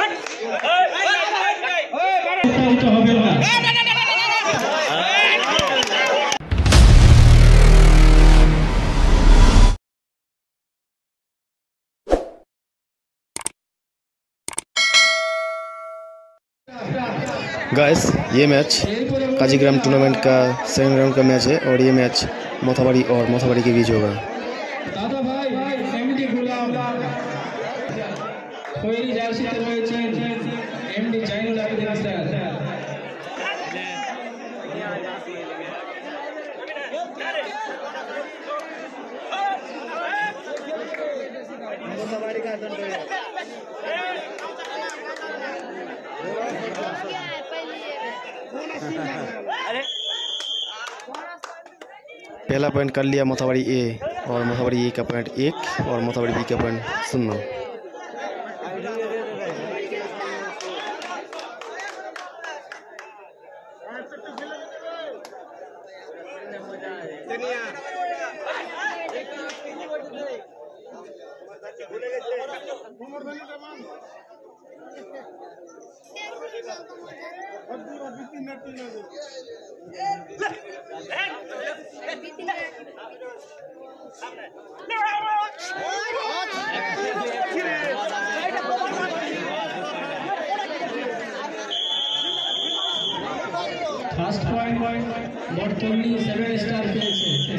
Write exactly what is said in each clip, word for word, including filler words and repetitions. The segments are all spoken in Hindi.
गाइस ये मैच काजीग्राम टूर्नामेंट का सेकंड राउंड का मैच है और ये मैच मोथाबाड़ी और मोथाबाड़ी के बीच होगा। दादा भाई एमडी गुलाम कोई जर्सी करवायचे एमडी जैनुल आबिदीन सर मोथाबाड़ी का पहला पॉइंट कर लिया मोथाबाड़ी ए और मोथाबाड़ी ए का पॉइंट एक और मोथाबाड़ी बी का पॉइंट शून्य। फर्स्ट पॉइंट बर्तनी सेवन स्टार खेलছে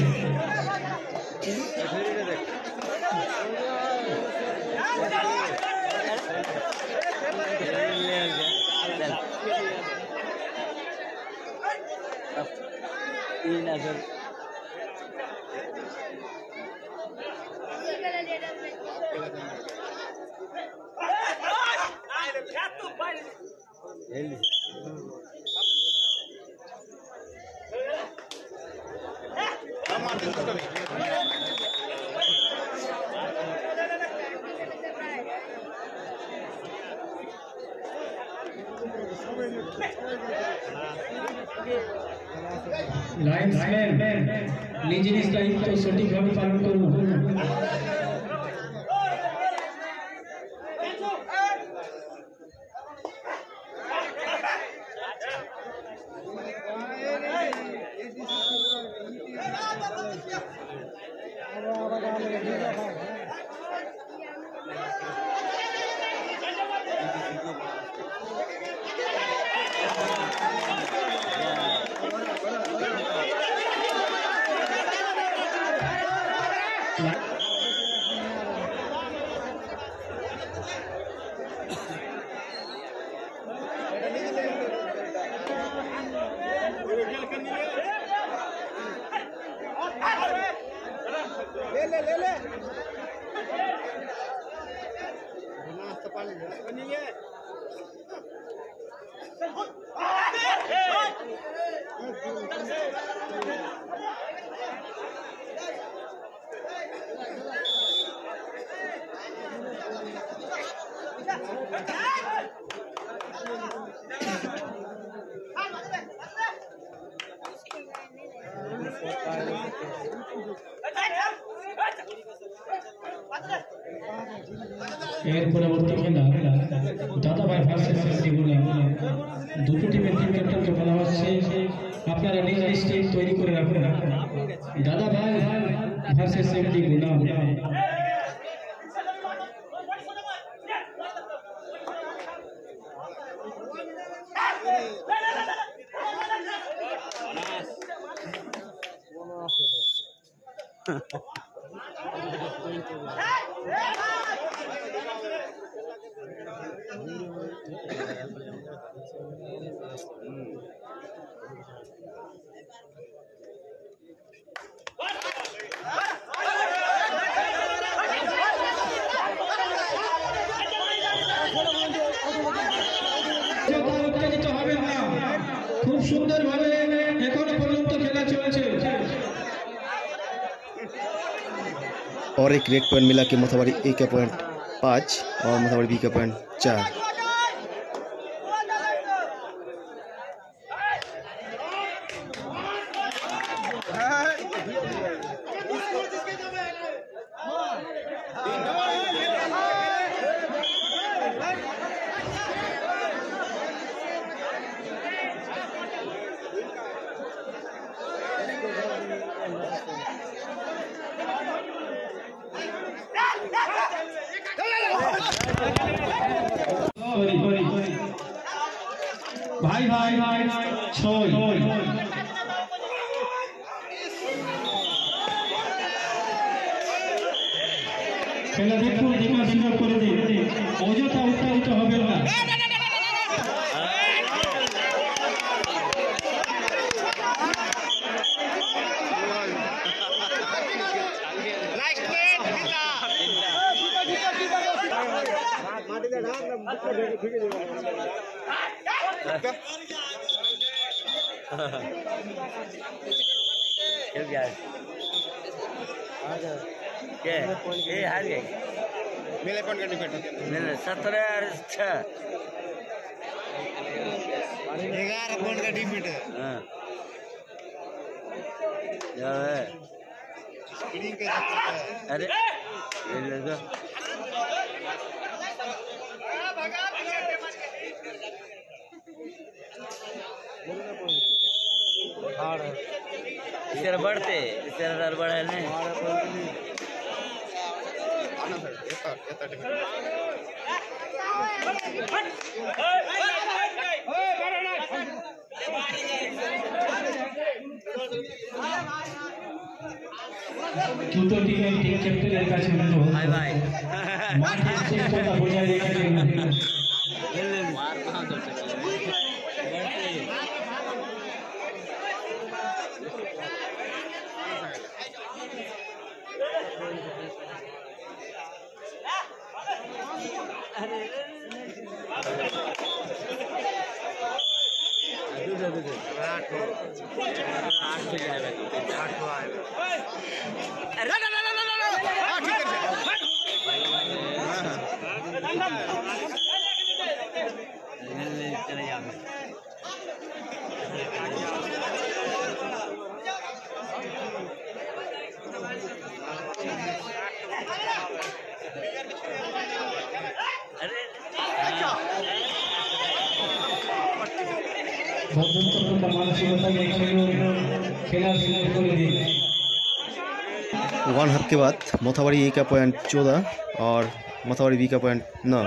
লাইন্সম্যান নিজ নিজ দায়িত্ব সঠিকভাবে পালন করুন। ले ले ले ले नाश्ता पानी बनिए এর পরবর্তী খেলা দাদাভাই ভার্সেস এমডি গুলাম। দুটো টিমের টিম ক্যাপ্টেনকে বলা হচ্ছে আপনারা নিজ নিজ টিম তৈরি করে রাখুন। দাদাভাই ভার্সেস এমডি গুলাম। খুব সুন্দরভাবে এখনো পর্যন্ত খেলা চলছে और एक रेड पॉइंट मिला के मोथाबाड़ी ए का पॉइंट पाँच और मोथाबाड़ी बी का पॉइंट चार। ভাই ভাই ভাই ছয় খেলা দেখুন দেখার সুযোগ করে দিন, অযথা উত্তাহিত হবে না। मेरे पॉइंट का डिफेंड मैंने सत्रह और छः ग्यारह पॉइंट का डिफेंड है। हाँ यार है स्क्रीन के अरे ले ले दो इसे बढ़ते इसे दर बढ़े नहीं দুটো টিমের টিম ক্যাপ্টেনের কাছে ভাই ভাই মাঠের শ্রেষ্ঠতা বজায় রেখে मार कहाँ तो वन हाफ के बाद मोथाबाड़ी ए का पॉइंट चौदह और मोथाबाड़ी बी का पॉइंट नौ।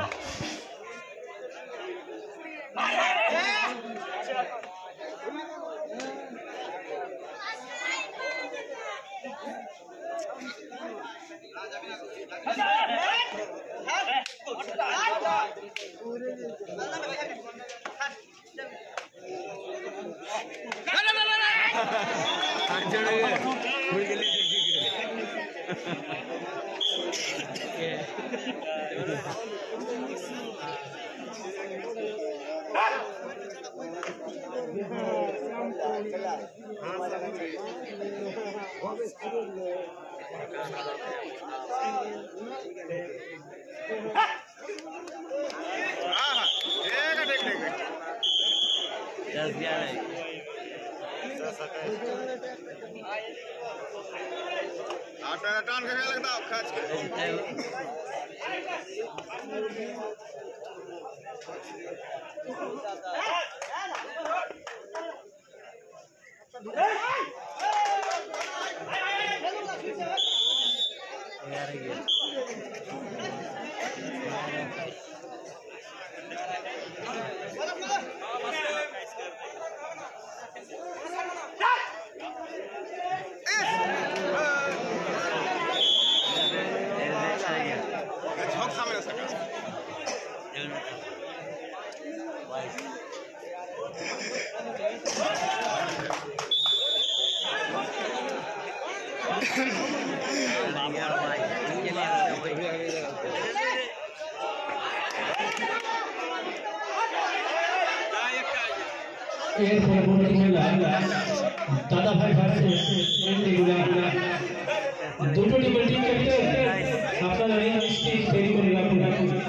दस ग्यारह आठ टान का लगता है खास के दादा भाई দুটো টিমের টিম ক্যাপ্টেন আপনারা এই লিস্টে তৈরি করে রাখুন।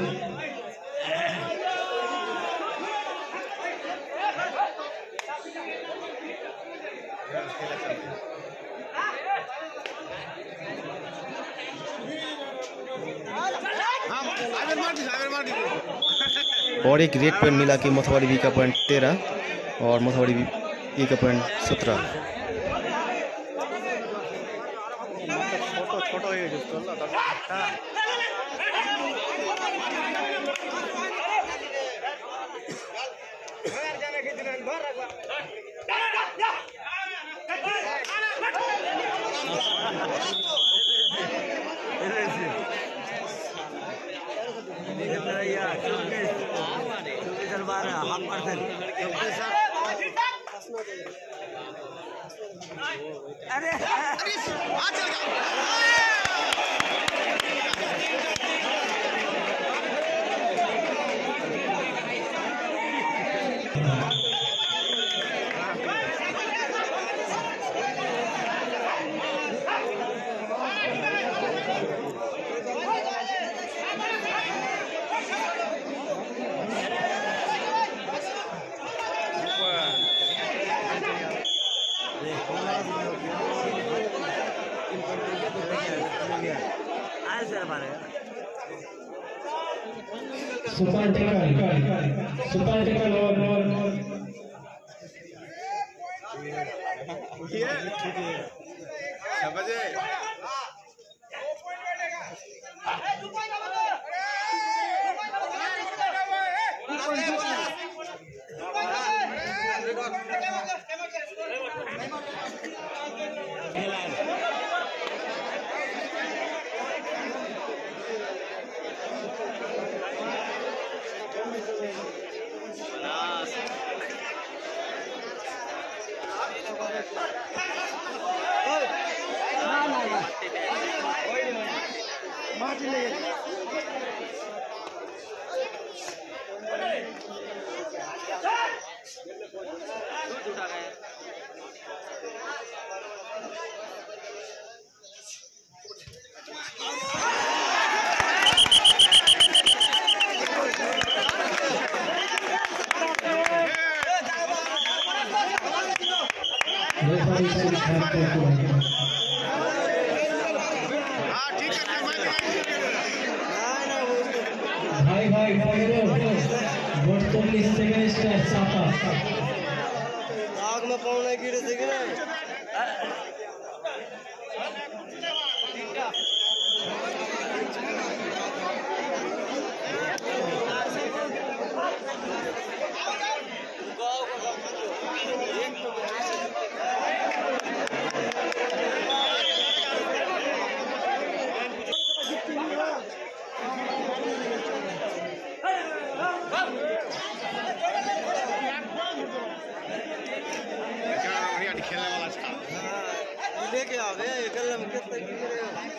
और एक रेड पॉइंट मिला कि मोथाबाड़ी बी का पॉइंट तेरह और मोथाबाड़ी बी ए का पॉइंट सत्रह। छोटो छोटो चौबीस और बारह हाफ परसेंट अरे सुपर टेकल सुपर टेकल और बजे भाई भाई भाई बत्तीस सेकंड स्टार्ट साता आग में पौने गिरे थे कि नहीं खेलने वाला था लेके आ गए गले में कितने गिरे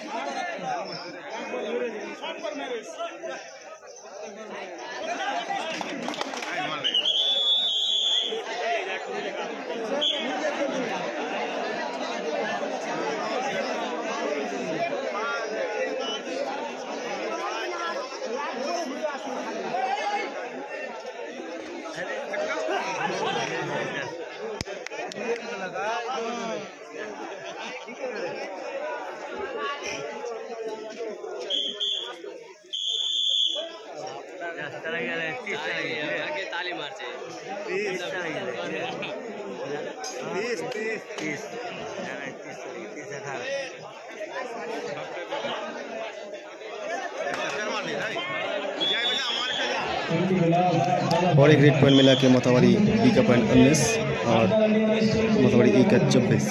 ताली मार तीस तीस तीस तीस तीस अठारह और एक रेड पॉइंट मिला के मोथाबाड़ी बी का पॉइंट उन्नीस और मोथाबाड़ी ई का चौबीस।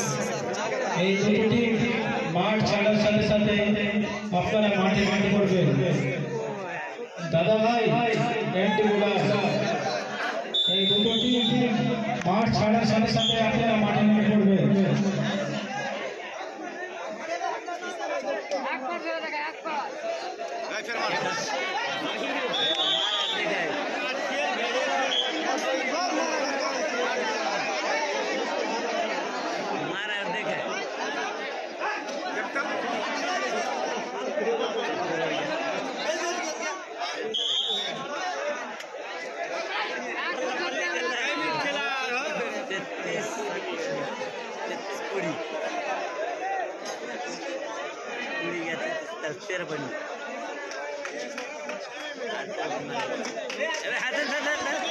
মাঠ ছাড়ার সাথে সাথে আপনারা মাঠে মাঠে করবেন দাদা ভাই এন্টিগুলা এই দুটো টিম মাঠ ছাড়ার সাথে সাথে আপনারা মাঠে মাঠে করবেন तेरह बनी अरे हाथ